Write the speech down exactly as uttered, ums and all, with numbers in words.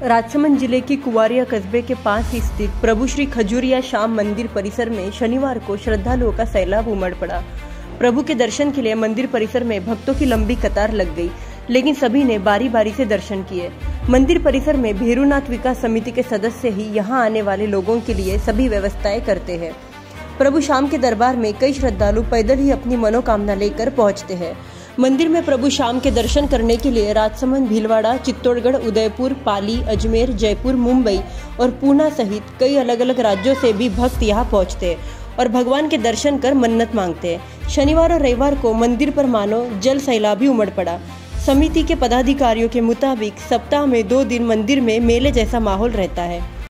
राजसमंद जिले के कुवारिया कस्बे के पास स्थित प्रभु श्री खजूरिया श्याम मंदिर परिसर में शनिवार को श्रद्धालुओं का सैलाब उमड़ पड़ा। प्रभु के दर्शन के लिए मंदिर परिसर में भक्तों की लंबी कतार लग गई, लेकिन सभी ने बारी बारी से दर्शन किए। मंदिर परिसर में भेरुनाथ विकास समिति के सदस्य ही यहां आने वाले लोगों के लिए सभी व्यवस्थाएं करते हैं। प्रभु श्याम के दरबार में कई श्रद्धालु पैदल ही अपनी मनोकामना लेकर पहुंचते हैं। मंदिर में प्रभु श्याम के दर्शन करने के लिए राजसमंद, भीलवाड़ा, चित्तौड़गढ़, उदयपुर, पाली, अजमेर, जयपुर, मुंबई और पूना सहित कई अलग अलग राज्यों से भी भक्त यहां पहुंचते हैं और भगवान के दर्शन कर मन्नत मांगते हैं। शनिवार और रविवार को मंदिर पर मानो जल सैलाब ही उमड़ पड़ा। समिति के पदाधिकारियों के मुताबिक सप्ताह में दो दिन मंदिर में मेले जैसा माहौल रहता है।